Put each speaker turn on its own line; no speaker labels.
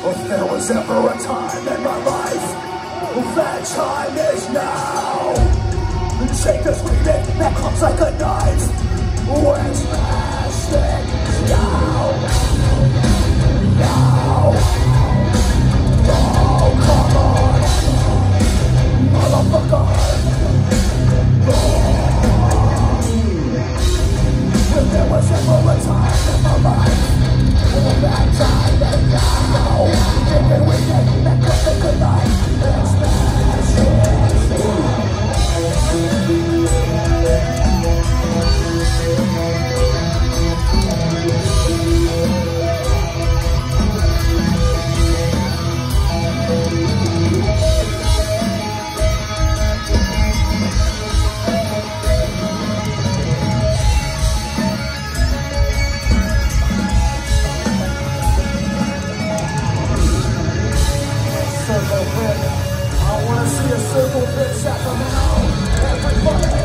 If there was ever a time in my life, that time is now. Take the screaming that comes like a knife. We're smashing down. Now. Oh, come on, motherfucker. If there was ever a time in my life, that time is now. Taking weekend that comes like a knife. We're smashing down. I wanna see a circle pit Sacramento. Everybody